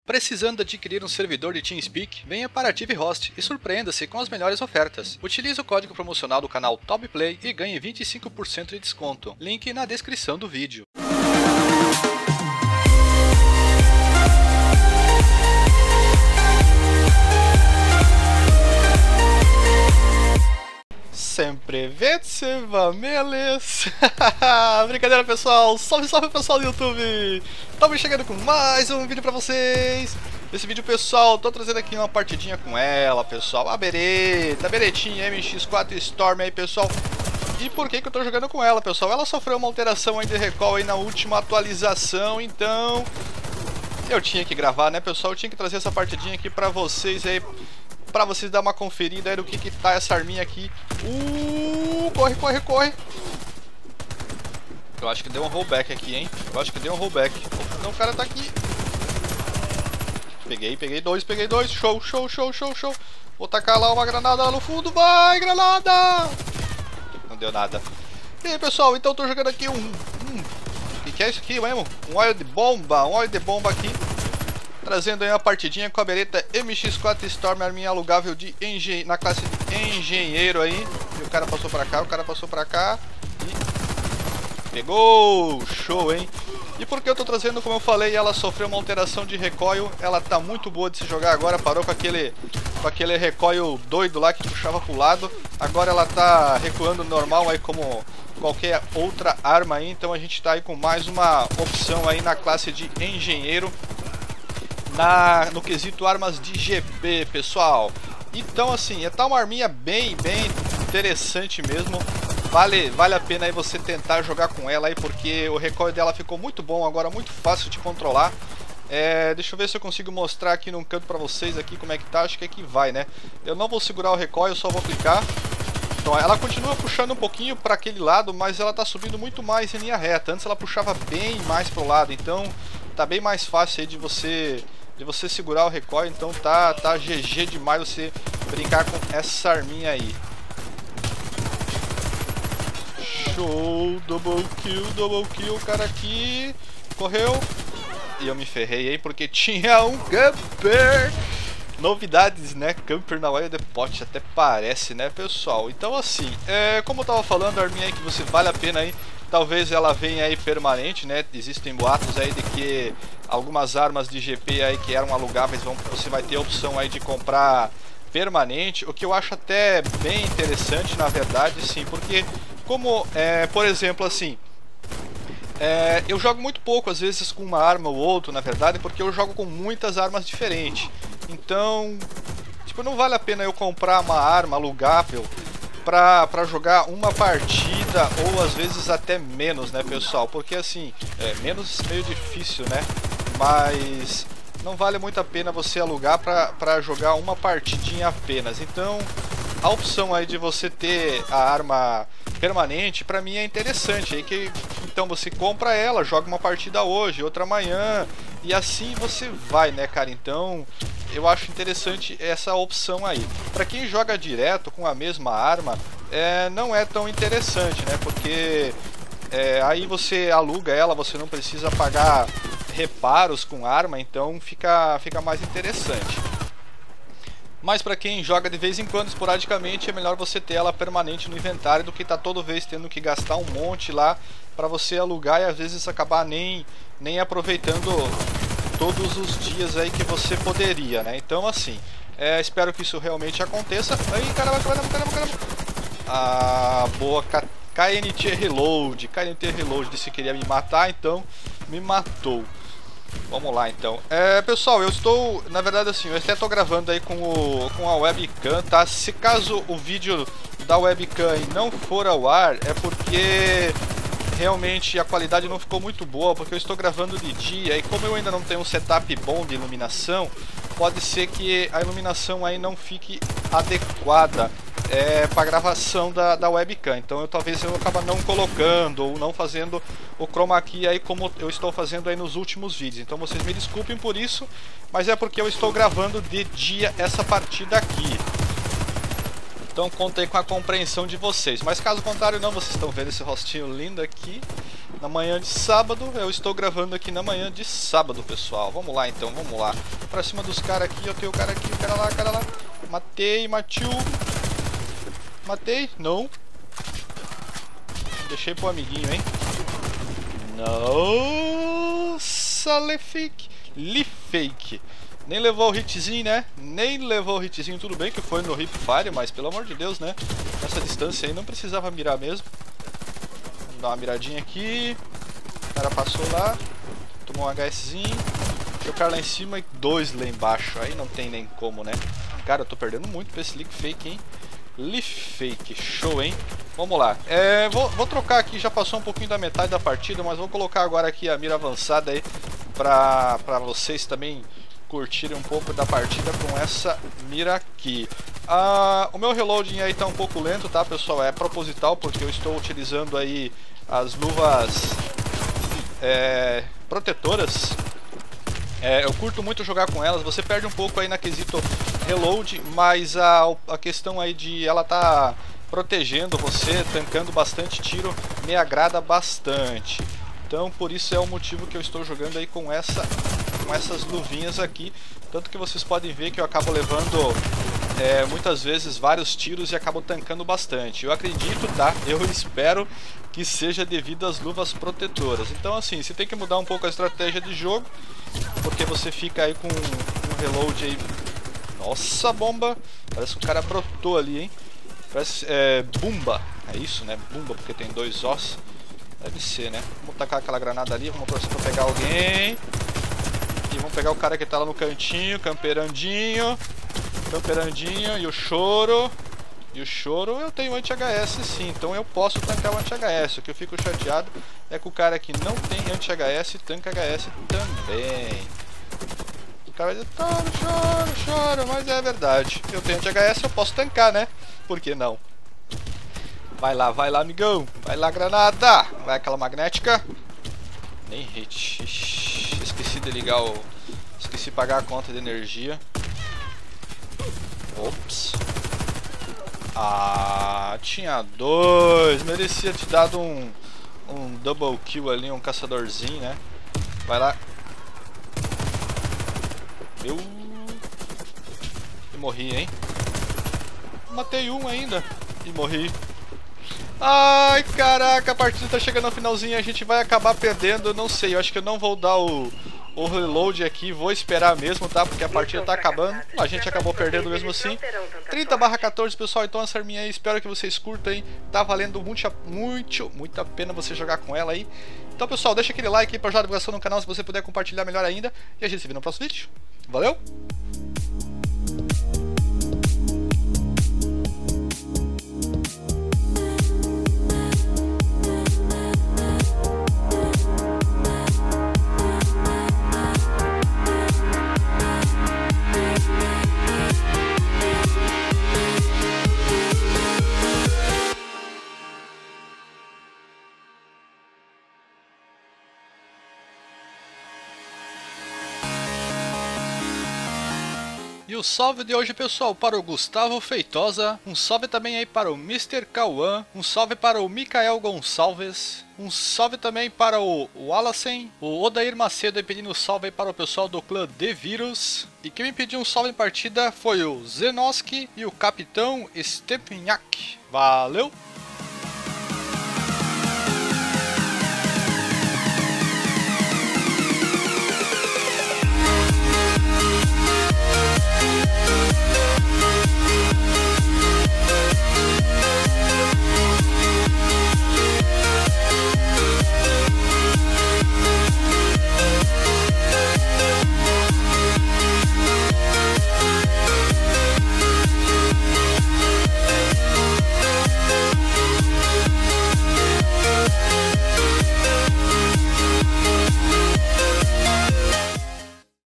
Precisando adquirir um servidor de TeamSpeak? Venha para a TVHost e surpreenda-se com as melhores ofertas. Utilize o código promocional do canal TOPPLAY e ganhe 25% de desconto. Link na descrição do vídeo. Sempre venceva meles. Brincadeira, pessoal. Salve, salve, pessoal do YouTube. Estamos chegando com mais um vídeo pra vocês. Esse vídeo, pessoal, tô trazendo aqui uma partidinha com ela, pessoal. A Beretta, a Beretinha MX4 Storm aí, pessoal. E por que que eu tô jogando com ela, pessoal? Ela sofreu uma alteração aí de recall aí na última atualização, então eu tinha que gravar, né, pessoal? Eu tinha que trazer essa partidinha aqui pra vocês aí, pra vocês dar uma conferida aí do que tá essa arminha aqui. Corre, corre, corre. Eu acho que deu um rollback aqui, hein? Eu acho que deu um rollback. Não, o cara tá aqui. Peguei dois. Show, show, show, show, show. Vou tacar lá uma granada lá no fundo. Vai, granada! Não deu nada. E aí, pessoal, então eu tô jogando aqui o que é isso aqui mesmo? Um óleo de bomba aqui. Trazendo aí uma partidinha com a Beretta MX4 Storm, arminha alugável na classe de engenheiro aí. E o cara passou pra cá, e pegou! Show, hein? E por que eu tô trazendo, como eu falei, ela sofreu uma alteração de recoil. Ela tá muito boa de se jogar agora, parou com aquele recoil doido lá que puxava pro lado. Agora ela tá recuando normal aí como qualquer outra arma aí. Então a gente tá aí com mais uma opção aí na classe de engenheiro, no quesito armas de GP, pessoal. Então assim, tá uma arminha bem interessante mesmo. Vale a pena aí você tentar jogar com ela aí, porque o recoil dela ficou muito bom agora, muito fácil de controlar. Deixa eu ver se eu consigo mostrar aqui num canto pra vocês aqui como é que tá. Acho que aqui vai, né? Eu não vou segurar o recoil, eu só vou clicar. Então ela continua puxando um pouquinho para aquele lado, mas ela tá subindo muito mais em linha reta. Antes ela puxava bem mais pro lado, então tá bem mais fácil aí de você segurar o recoil. Então tá GG demais você brincar com essa arminha aí. Show, double kill, o cara aqui correu e eu me ferrei aí porque tinha um camper. Novidades, né? Camper na Wild Pot, até parece, né, pessoal? Então assim, como eu tava falando, a arminha aí que você vale a pena aí, talvez ela venha aí permanente, né? Existem boatos aí de que algumas armas de GP aí que eram alugáveis, você vai ter a opção aí de comprar permanente, o que eu acho até bem interessante, na verdade, sim, porque como, por exemplo, assim, eu jogo muito pouco, às vezes, com uma arma ou outra, na verdade, porque eu jogo com muitas armas diferentes. Então, tipo, não vale a pena eu comprar uma arma alugável pra jogar uma partida, ou às vezes até menos, né, pessoal? Porque, assim, menos meio difícil, né? Mas não vale muito a pena você alugar pra jogar uma partidinha apenas. Então, a opção aí de você ter a arma permanente, pra mim é interessante. Aí então você compra ela, joga uma partida hoje, outra amanhã, e assim você vai, né, cara? Então eu acho interessante essa opção aí. Pra quem joga direto com a mesma arma, não é tão interessante, né? Porque aí você aluga ela, você não precisa pagar reparos com arma, então fica mais interessante. Mas para quem joga de vez em quando, esporadicamente, é melhor você ter ela permanente no inventário do que tá toda vez tendo que gastar um monte lá para você alugar e às vezes acabar nem aproveitando todos os dias aí que você poderia, né? Então assim, espero que isso realmente aconteça. Aí, caramba. Ah, boa, KNT Reload. KNT Reload disse que queria me matar, então me matou. Vamos lá, então. Pessoal, eu estou, na verdade, assim, eu até estou gravando aí com a webcam, tá? Se caso o vídeo da webcam não for ao ar, é porque realmente a qualidade não ficou muito boa, porque eu estou gravando de dia e como eu ainda não tenho um setup bom de iluminação, pode ser que a iluminação aí não fique adequada para a gravação da webcam. Então talvez eu acabe não colocando ou não fazendo o chroma key aí como eu estou fazendo aí nos últimos vídeos. Então vocês me desculpem por isso, mas é porque eu estou gravando de dia essa partida aqui. Então contei com a compreensão de vocês. Mas caso contrário não, vocês estão vendo esse rostinho lindo aqui na manhã de sábado. Eu estou gravando aqui na manhã de sábado, pessoal. Vamos lá então, vamos lá. pra cima dos caras aqui. Eu tenho o cara aqui, o cara lá. Matei, matiu. Matei? Não. Deixei pro amiguinho, hein? Nossa, Lifake. Nem levou o hitzinho, né? Nem levou o hitzinho, tudo bem que foi no Hip Fire, mas pelo amor de Deus, né? Nessa distância aí não precisava mirar mesmo. Vamos dar uma miradinha aqui. O cara passou lá, tomou um HSzinho. Deixa o cara lá em cima e 2 lá embaixo. Aí não tem nem como, né? Cara, eu tô perdendo muito pra esse Lifake, hein? Lifake, show, hein? Vamos lá. Vou trocar aqui, já passou um pouquinho da metade da partida, mas vou colocar agora aqui a mira avançada aí pra vocês também curtirem um pouco da partida com essa mira aqui. O meu reloading aí tá um pouco lento, tá, pessoal? É proposital, porque eu estou utilizando aí as luvas protetoras. Eu curto muito jogar com elas. Você perde um pouco aí na quesito reload, mas a questão aí de ela tá protegendo você, tancando bastante tiro, me agrada bastante. Então por isso é o motivo que eu estou jogando aí com essas luvinhas aqui. Tanto que vocês podem ver que eu acabo levando muitas vezes vários tiros e acabo tancando bastante. Eu acredito, tá? Eu espero que seja devido às luvas protetoras. Então assim, você tem que mudar um pouco a estratégia de jogo, porque você fica aí com um reload aí. Nossa, bomba! Parece que o cara brotou ali, hein? Parece Bumba. É isso, né? Bumba, porque tem 2 ossos. Deve ser, né? Vamos tacar aquela granada ali, vamos torcer pra pegar alguém. E vamos pegar o cara que tá lá no cantinho, camperandinho. E o choro. E o choro eu tenho anti-HS sim, então eu posso tancar o anti-HS. O que eu fico chateado é que o cara que não tem anti-HS tanca HS também. O cara vai dizer, choro, mas é verdade. Eu tenho anti-HS, eu posso tancar, né? Por que não? Vai lá, amigão. Vai lá, granada. Vai aquela magnética. Nem hit. Ixi, esqueci de ligar o... Esqueci de pagar a conta de energia. Ops. Tinha 2. Merecia te dado um double kill ali, um caçadorzinho, né? Vai lá. E morri, hein? Matei um ainda. E morri. Ai, caraca, a partida tá chegando no finalzinho, a gente vai acabar perdendo, eu não sei, eu acho que eu não vou dar o reload aqui, vou esperar mesmo, tá? Porque a partida tá acabando, a gente acabou perdendo mesmo assim. 30/14, pessoal, então essa arminha aí, espero que vocês curtam aí, tá valendo muito a pena você jogar com ela aí. Então, pessoal, deixa aquele like aí pra ajudar a divulgação no canal, se você puder compartilhar melhor ainda, e a gente se vê no próximo vídeo. Valeu! E o salve de hoje, pessoal, para o Gustavo Feitosa, um salve também aí para o Mr. Cauã, um salve para o Micael Gonçalves, um salve também para o Wallacen, o Odair Macedo pedindo salve aí para o pessoal do clã The Virus, e quem me pediu um salve em partida foi o Zenoski e o Capitão Stepniak. Valeu!